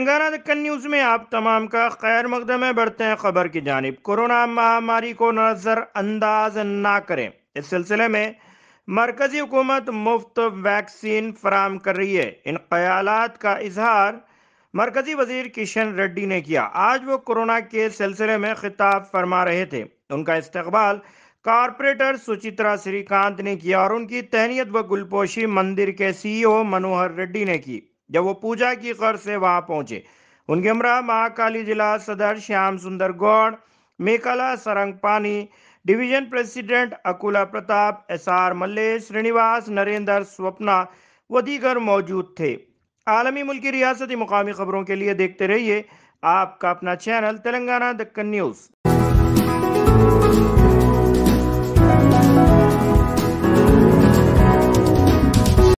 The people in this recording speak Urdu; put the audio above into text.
تلنگانہ دکن نیوز میں آپ تمام کا خیر مقدم ہے۔ بڑھتے ہیں خبر کی جانب۔ کورونا مہاماری کو نظر انداز نہ کریں، اس سلسلے میں مرکزی حکومت مفت ویکسین فراہم کر رہی ہے۔ ان خیالات کا اظہار مرکزی وزیر کشن ریڈی نے کیا۔ آج وہ کورونا کے سلسلے میں خطاب فرما رہے تھے۔ ان کا استقبال کارپوریٹر سچترا سری کانت نے کیا اور ان کی تہنیت و گلپوشی مندر کے سی او منوہر ریڈی نے کی جب وہ پوجا کی غرض سے وہاں پہنچے۔ ان کے ہمراہ مہاکالی ضلع صدر شیام سندر گوڑ، Mekala Sarangapani division president Akula Pratap, S R Mallesh, Srinivas, Narender, Swapna و دیگر موجود تھے۔ عالمی، ملکی، ریاستی، مقامی خبروں کے لیے دیکھتے رہیے آپ کا اپنا چینل تلنگانہ دکن نیوز۔